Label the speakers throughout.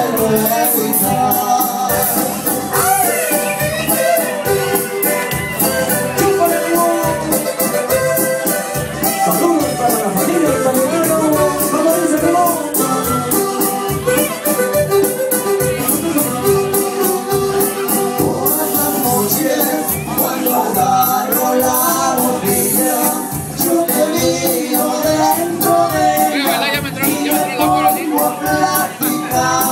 Speaker 1: puedo evitar. Saludos para la familia de Zamorano, como dice Ramón. Por las noches, cuando agarro la botella, yo te miro dentro de ella y me pongo a platicar.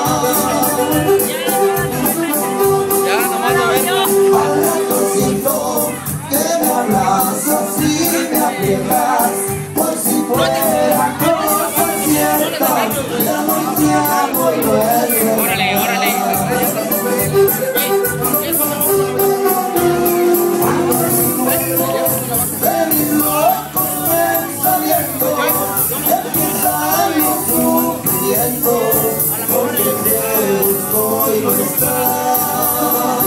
Speaker 1: Al ratoncito que me abrazas y me aprietas, por si fuera cosa cierta, ya no te amo y vuelvo.
Speaker 2: Órale, órale.
Speaker 1: De mi loco pensamiento empieza mi sufrimiento, porque te busco y no estás.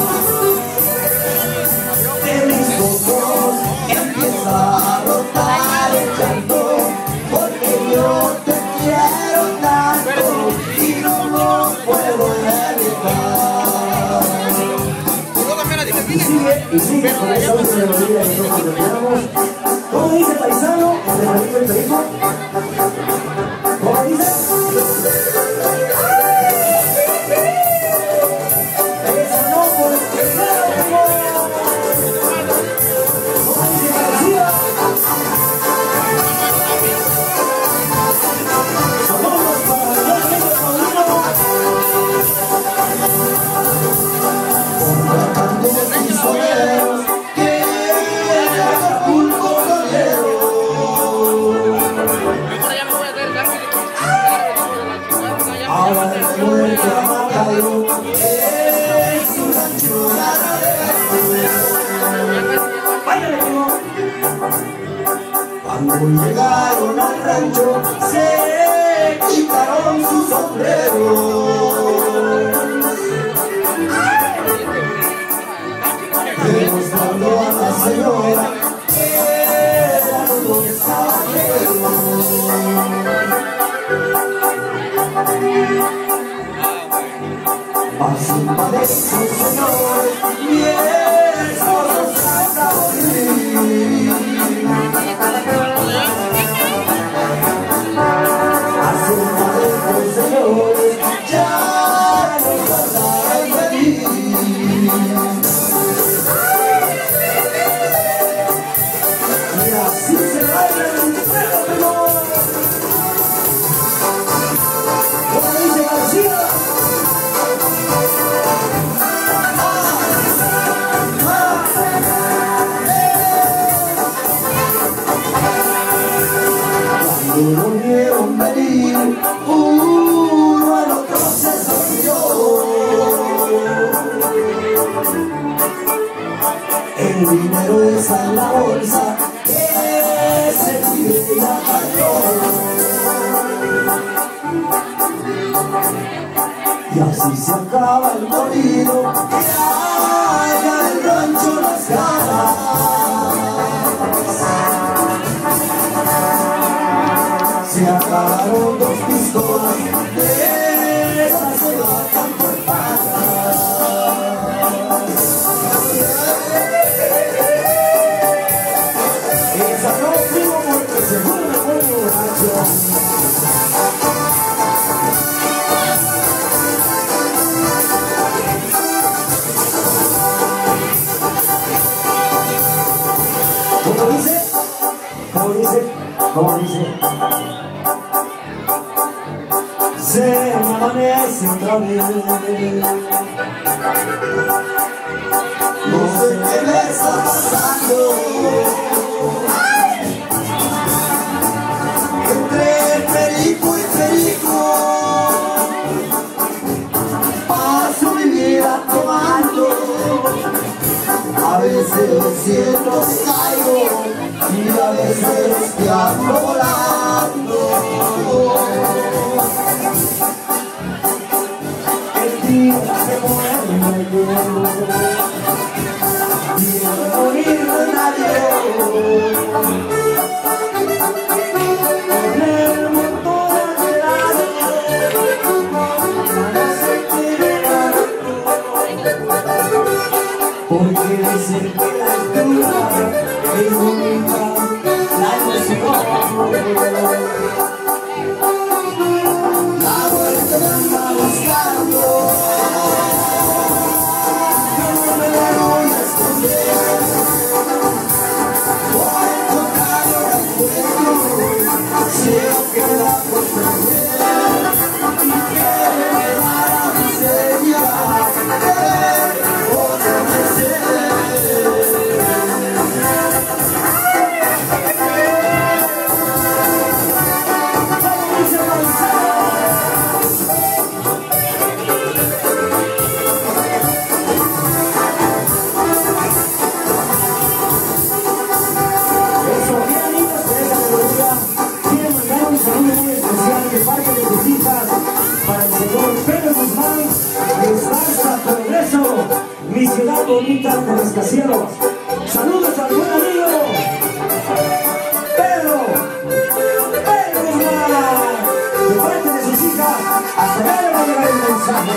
Speaker 1: De mis ojos empieza a brotar el llanto, porque yo te quiero tanto y no lo puedo evitar. Y sigue con esa última melodía que nosotros terminamos. ¿Cómo dice paisano? ¿El de el perico? ¿Cómo dice? Esa no, porque claro, ¿cómo dice García? Saludos para el amigo Paulino. Contratando pistoleros que Acapulco Torero. Ahora de vuelta a Macayo es un rancho ganadero. Cuando llegaron al rancho se quitaron sus sombreros, demostrando a la señora que eran unos caballeros. Así parece, señor, mi esposo se acabó de ir. Así parece, señor, ya no tardará en venir. Y así se baila el pelo pelón. Como dice García. Cuando lo vieron venir, uno al otro se sonrió. El dinero está en la bolsa que se pide la y así se acaba el corrido que haya el rancho Las Ganas. Se acabaron dos pistolas de esas se matan por patas. Esa no primo porque seguro me pongo borracho. ¿Cómo dice? ¿Cómo dice? ¿Cómo dice? Se amanece otra vez. No sé qué me está pasando. Entre perico y perico paso mi vida tomando. A veces siento que caigo y a veces que ando volando. El día se muere y el morir no es nadie. Con el motor acelerado
Speaker 2: Mi ciudad bonita de rascacielos. Saludos al buen amigo Pedro Guzmán, de parte de sus hijas. Hasta allá le va a llegar el mensaje.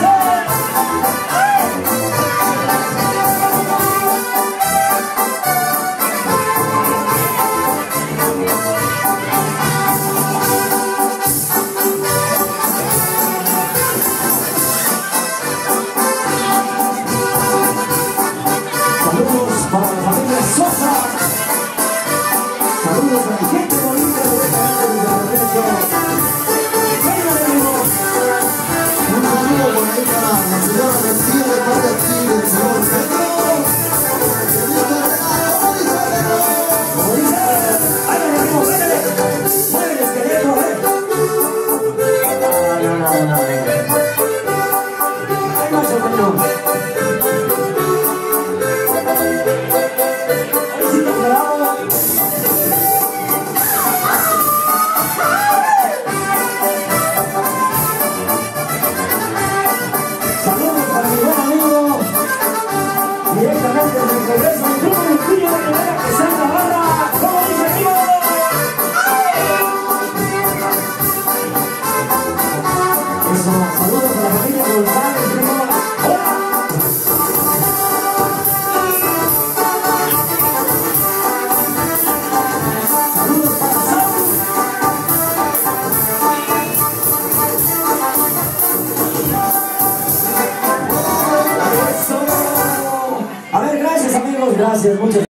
Speaker 2: Para la familia Sosa, saludos a mi gente bonita de Regreso. Venga, amigo.
Speaker 1: Un saludo por ahí para la señora García de parte aquí del señor Pedro.
Speaker 2: Como dice, ahí me amigo, mueve el esqueleto, No. Ahí más o menos. Saludos para mi buen amigo, directamente desde el Congreso del Grupo de Estudio de Manera que Santa Barra, como dice amigo. Eso, saludos a la familia González, primo. ¡Hola! Saludos para Saúl. A ver, gracias amigos, gracias, muchas gracias.